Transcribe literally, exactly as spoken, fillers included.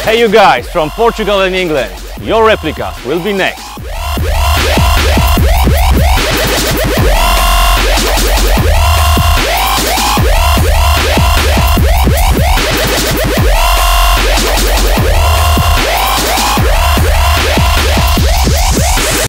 Hey you guys from Portugal and England, your replicas will be next.